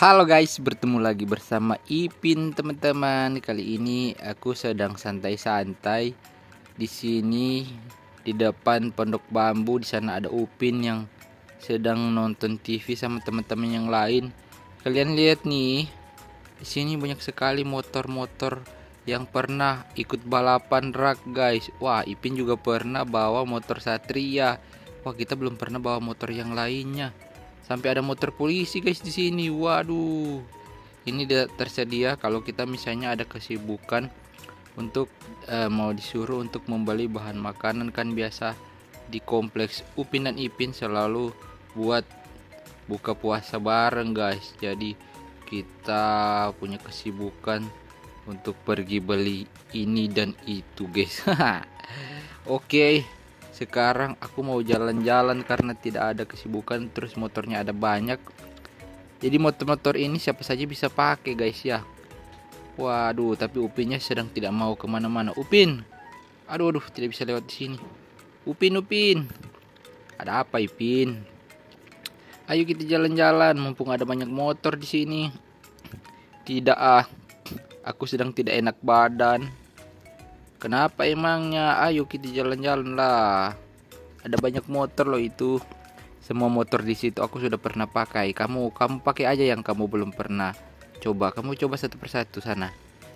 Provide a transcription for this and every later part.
Halo guys, bertemu lagi bersama Ipin teman-teman. Kali ini aku sedang santai-santai di sini di depan pondok bambu. Di sana ada Upin yang sedang nonton TV sama teman-teman yang lain. Kalian lihat nih, di sini banyak sekali motor-motor yang pernah ikut balapan drag guys. Wah, Ipin juga pernah bawa motor Satria. Wah, kita belum pernah bawa motor yang lainnya. Sampai ada motor polisi guys di sini. Waduh. Ini tersedia kalau kita misalnya ada kesibukan untuk mau disuruh untuk membeli bahan makanan, kan biasa di kompleks Upin dan Ipin selalu buat buka puasa bareng guys. Jadi kita punya kesibukan untuk pergi beli ini dan itu guys. Oke. Sekarang aku mau jalan-jalan karena tidak ada kesibukan, terus motornya ada banyak. Jadi motor-motor ini siapa saja bisa pakai guys ya. Waduh, tapi Upinnya sedang tidak mau kemana-mana. Upin, aduh, tidak bisa lewat di sini. Upin, ada apa Ipin? Ayo kita jalan-jalan, mumpung ada banyak motor di sini. Tidak aku sedang tidak enak badan. Kenapa emangnya? Ayo kita jalan-jalan lah. Ada banyak motor loh itu. Semua motor di situ aku sudah pernah pakai. Kamu pakai aja yang kamu belum pernah. Kamu coba satu persatu sana.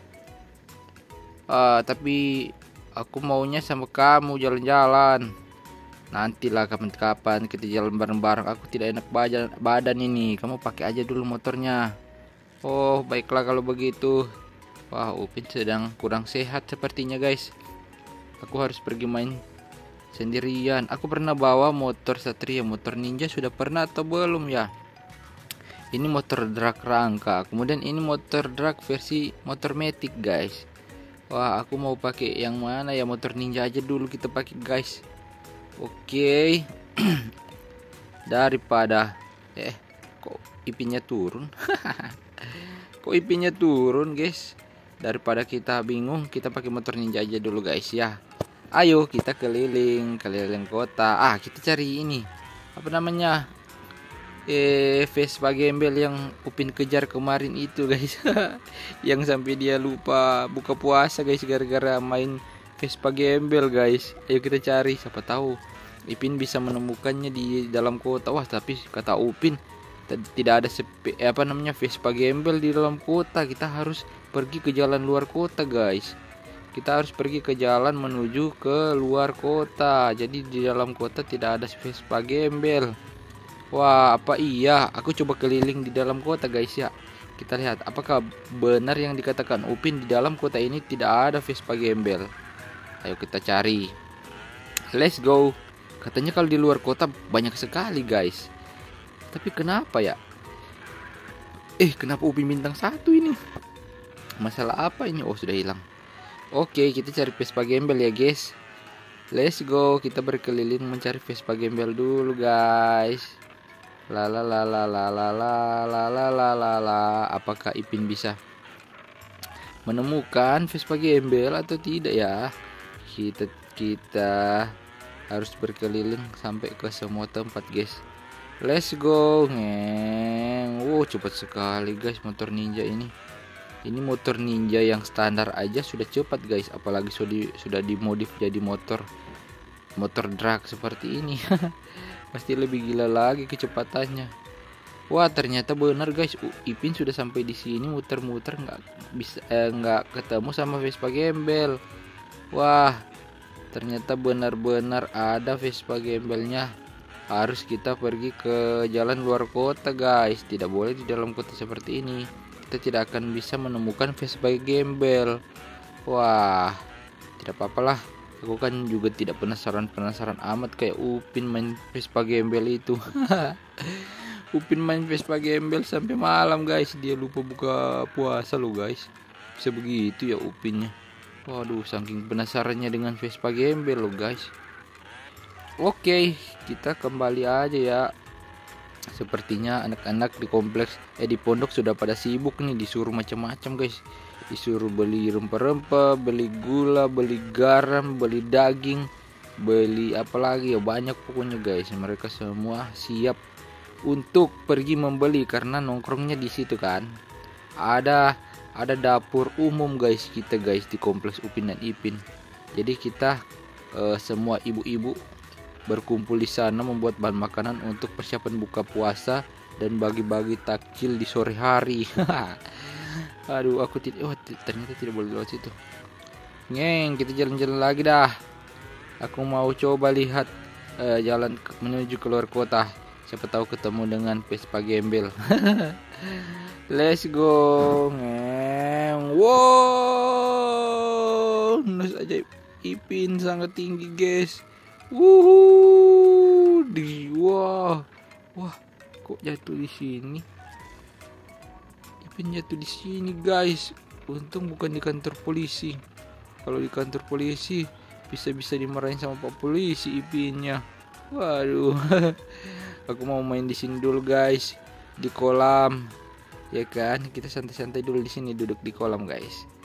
Tapi aku maunya sama kamu jalan-jalan. Nantilah kapan-kapan kita jalan bareng-bareng. Aku tidak enak badan ini. Kamu pakai aja dulu motornya. Oh, baiklah kalau begitu. Wah, Upin sedang kurang sehat sepertinya guys. Aku harus pergi main sendirian. Aku pernah bawa motor Satria, motor Ninja sudah pernah atau belum ya? Ini motor drag rangka. Kemudian ini motor drag versi motor Matic guys. Wah, aku mau pakai yang mana ya? Motor Ninja aja dulu kita pakai guys. Oke. Daripada kok Ipinnya turun? Kok Ipinnya turun guys? Daripada kita bingung, kita pakai motor Ninja aja dulu guys ya. Ayo kita keliling kota. Kita cari ini. Apa namanya? Vespa gembel yang Upin kejar kemarin itu guys. Yang sampai dia lupa buka puasa guys gara-gara main Vespa gembel guys. Ayo kita cari, siapa tahu Ipin bisa menemukannya di dalam kota. Wah, tapi kata Upin tidak ada Vespa gembel di dalam kota. Kita harus pergi ke jalan luar kota guys. Kita harus pergi ke jalan menuju ke luar kota. Jadi di dalam kota tidak ada Vespa gembel. Wah, apa iya? Aku coba keliling di dalam kota guys ya. Kita lihat apakah benar yang dikatakan Upin, di dalam kota ini tidak ada Vespa gembel. Ayo kita cari. Let's go. Katanya kalau di luar kota banyak sekali guys. Tapi kenapa ya? Kenapa Upin bintang 1 ini? Masalah apa ini? Oh, sudah hilang. Oke, kita cari Vespa gembel ya guys. Let's go. Kita berkeliling mencari Vespa gembel dulu guys. Apakah Ipin bisa menemukan Vespa gembel atau tidak ya? Kita harus berkeliling sampai ke semua tempat guys. Let's go. Cepat sekali guys motor Ninja ini. Ini motor Ninja yang standar aja sudah cepat guys, apalagi sudah dimodif jadi motor drag seperti ini. Pasti lebih gila lagi kecepatannya. Wah, ternyata benar guys, Ipin sudah sampai di sini muter-muter nggak ketemu sama Vespa gembel. Wah, ternyata benar-benar ada Vespa gembelnya. Harus kita pergi ke jalan luar kota guys. Tidak boleh di dalam kota seperti ini. Kita tidak akan bisa menemukan Vespa gembel. Wah, tidak apa-apalah. Aku kan juga tidak penasaran amat kayak Upin main Vespa gembel itu. Upin main Vespa gembel sampai malam guys. Dia lupa buka puasa loh guys. Bisa begitu ya Upinnya. Waduh, saking penasarannya dengan Vespa gembel loh guys. Oke, kita kembali aja ya. Sepertinya anak-anak di kompleks di pondok sudah pada sibuk nih, disuruh macam-macam guys. Disuruh beli rempah-rempah, beli gula, beli garam, beli daging, beli apa lagi ya, banyak pokoknya guys. Mereka semua siap untuk pergi membeli karena nongkrongnya di situ kan. Ada dapur umum guys kita guys di kompleks Upin dan Ipin. Jadi kita semua ibu-ibu berkumpul di sana membuat bahan makanan untuk persiapan buka puasa dan bagi-bagi takjil di sore hari. Aduh, aku ternyata tidak boleh lewat situ. Ngeng, kita jalan-jalan lagi dah. Aku mau coba lihat jalan menuju keluar kota. Siapa tahu ketemu dengan Vespa gembel. Let's go. Ngeng. Wow, nus ajaib Ipin sangat tinggi guys. Wah, kok jatuh di sini? Ipin jatuh di sini guys. Untung bukan di kantor polisi. Kalau di kantor polisi bisa dimarahin sama Pak Polisi Ipinnya. Waduh. Aku mau main di sini dulu guys, di kolam. Ya kan, kita santai-santai dulu di sini, duduk di kolam guys.